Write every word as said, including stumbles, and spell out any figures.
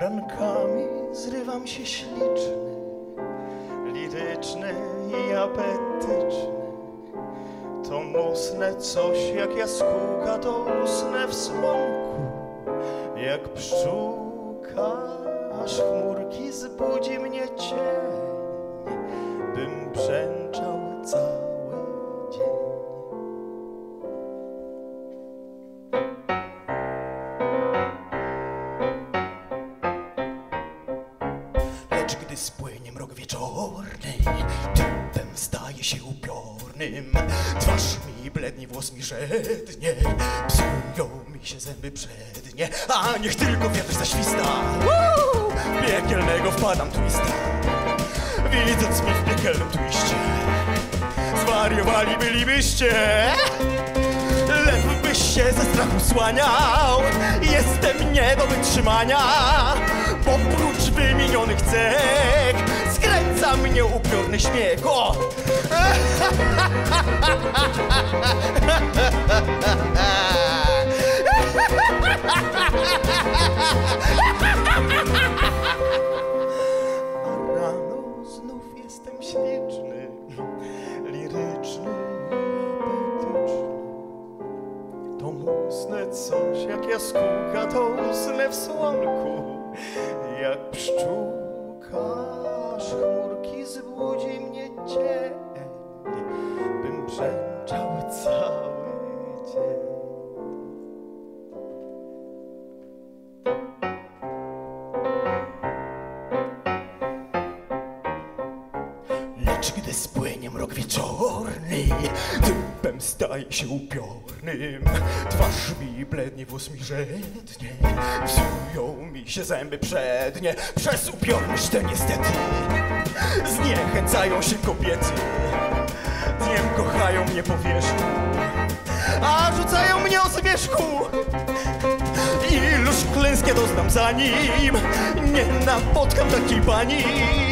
Porankami zrywam się śliczny, liryczny i apetyczny. To mocne coś jak jaskółka, to usnę w słonku, jak pszczółka, aż chmurki zbudzi mnie cień, bym brzęczał cały dzień. Lecz gdy spłynie mrok wieczorny, typem staje się upiornym. Twarz mi blednie, włos mi żednie, psują mi się zęby przednie. A niech tylko wiatr zaśwista, Uuu! Piekielnego wpadam twista, widząc mi w piekielnym twiście. Zwariowali bylibyście, lew byś się ze strachu słaniał. Jestem nie do wytrzymania, bo prócz wymienionych cech skręca mnie upiorny śmiech. O! A rano znów jestem śliczny, liryczny i apetyczny. To musnę coś jak jaskółka, to usnę w słonku, jak pszczółka, aż chmurki zbudzi mnie cień, bym brzęczał cały dzień. Lecz gdy spłynie mrok wieczorny, typem staje się upiornym. Twarz mi blednie, włos mi żednie, psują mi się zęby przednie. Przez upiorność tę niestety zniechęcają się kobiety. Dniem kochają mnie po wierzchu, a rzucają mnie o zmierzchu. Iluż klęskie doznam za nim, nie napotkam takiej pani.